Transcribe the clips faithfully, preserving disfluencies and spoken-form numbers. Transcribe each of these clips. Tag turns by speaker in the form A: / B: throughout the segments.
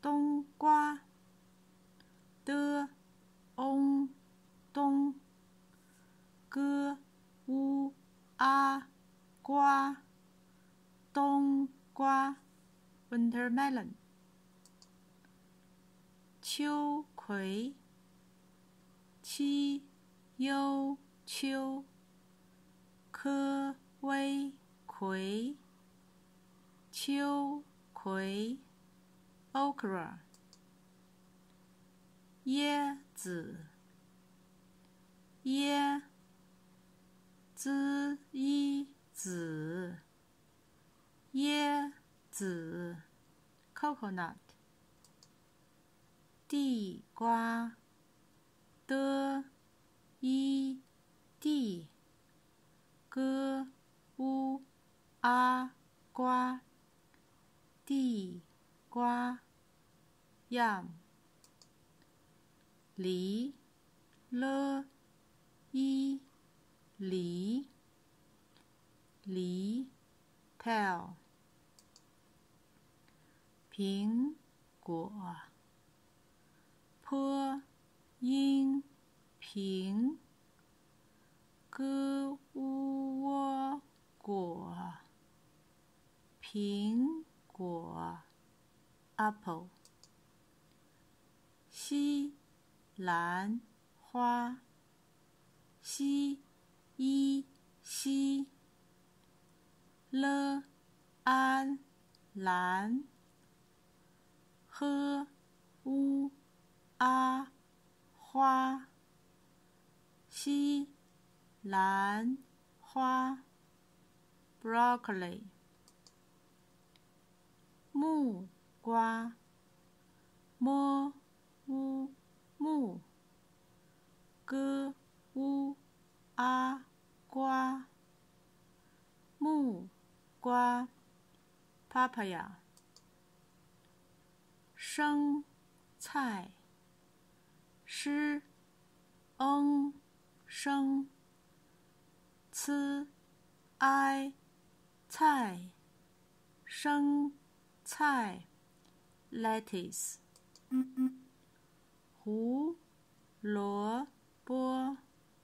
A: 冬瓜的翁冬哥乌啊瓜冬瓜 watermelon 秋葵七幽秋科微葵秋葵 okra 椰子椰子一子椰子 coconut 地瓜的一地哥乌啊瓜地瓜 yam 梨了一梨梨 pear 苹果坡音平歌乌窝果苹果 apple 西兰花西一西了安兰呵乌啊花西兰花 broccoli 木瓜摸乌木哥乌啊瓜木瓜 papaya 生菜诗嗯生呲哀菜生菜 lettuce 胡萝卜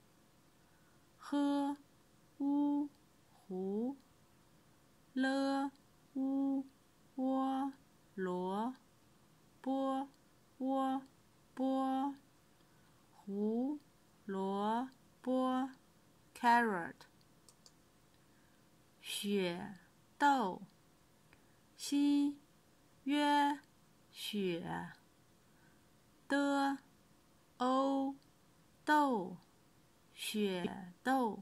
A: 呵乌胡了乌窝萝卜窝波胡萝卜 carrot 雪豆西约雪的欧豆雪豆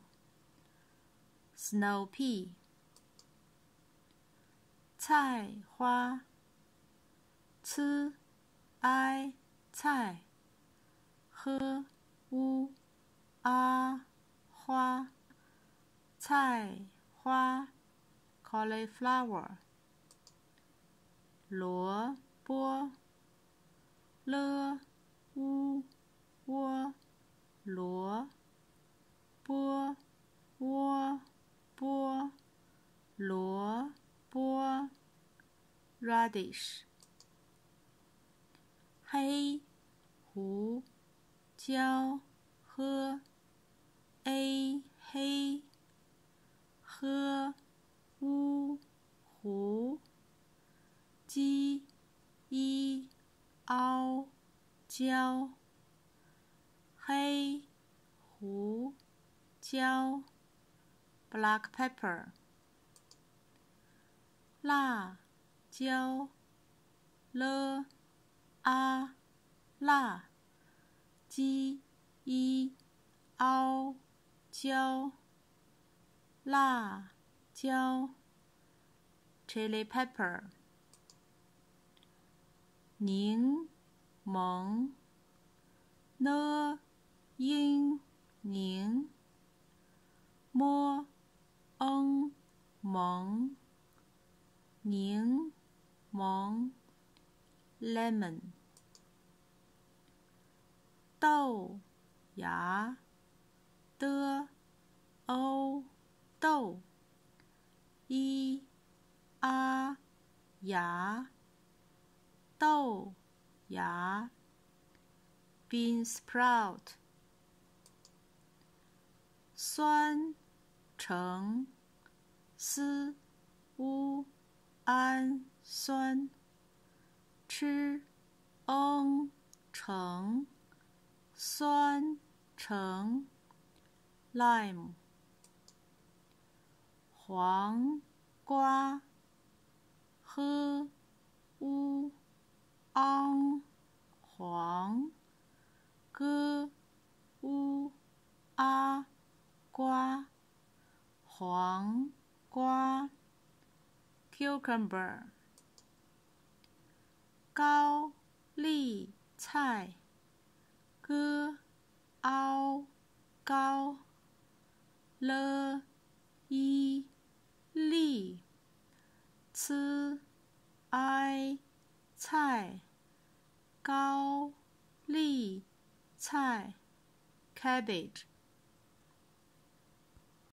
A: snow pea 菜花呲哀菜呵乌啊花菜花 cauliflower 萝卜了乌窝萝卜窝波萝卜 radish 黑胡椒喝 a 黑喝乌胡鸡一凹椒黑胡椒 black pepper 辣椒了啊辣鸡一凹椒辣椒 chili pepper 柠檬呢英柠摸嗯蒙柠檬 lemon 豆芽的欧豆一啊芽豆芽 bean sprout 酸橙丝钨胺酸吃嗯橙酸橙 lime 黄瓜喝乌昂黄哥乌阿瓜黄瓜 cucumber 高丽菜哥凹高了一粒吃哀菜高丽菜 cabbage